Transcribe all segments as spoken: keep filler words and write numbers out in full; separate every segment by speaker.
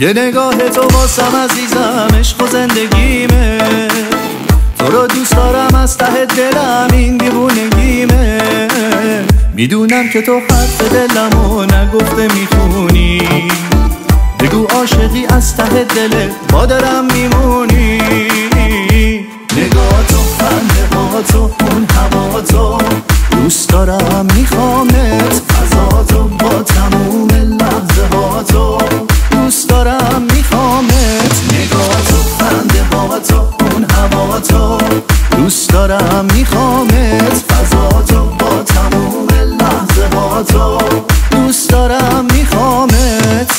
Speaker 1: یه نگاه تو واسم عزیزم عشق و زندگیمه، تو رو دوست دارم از ته دلم این دیوونگیمه. میدونم که تو حرف دلمو نگفته میخونی، بگو عاشقی از ته دلت با دلم میمونی. نگاه تو، خنده ها تو، اون هوا تو، دوست دارم میخوامت، فضا تو با تموم لحظه ها تو، دوست دارم میخوامت. نگاه تو، خنده ها تو، اون هوا تو، دوست دارم میخوامت، فضا تو با تموم لحظه ها تو، دوست دارم میخوامت.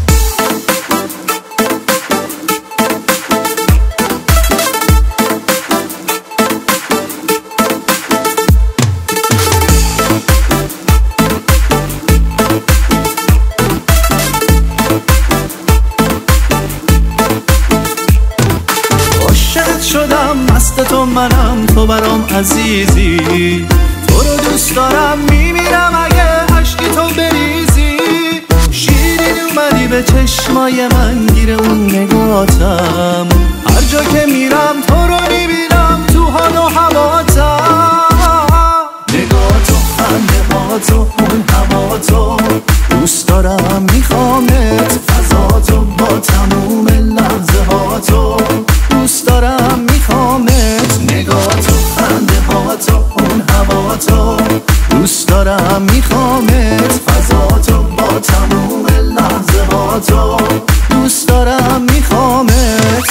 Speaker 1: شدم مست تو منم، تو برام عزیزی، تو رو دوست دارم میمیرم اگه عشقی تو بریزی. شیرین اومدی به چشمای من، گیر اون نگاتم، هر جا که میرم تو رو میبینم تو حال و هواتم. نگاه تو، خنده ها تو، اون هوا تو، دوست دارم میخوامت، فضا تو با تموم لحظه ها تو، دوست دارم میخوامت. نگاه تو، خنده ها تو، اون هوا تو، دوست دارم میخوامت، فضا تو با تموم لحظه ها تو، دوست دارم میخوامت.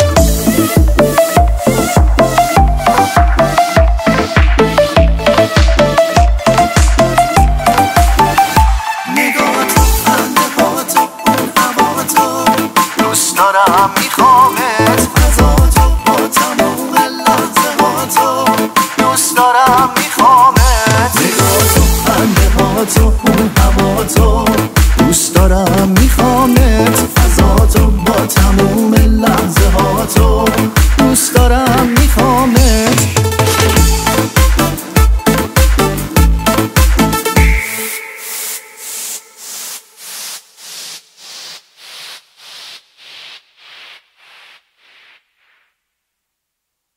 Speaker 1: نگاه تو، خنده ها تو، اون هوا تو، دوست دارم میخوامت، فضا تو با تموم لحظه ها تو، دوست دارم.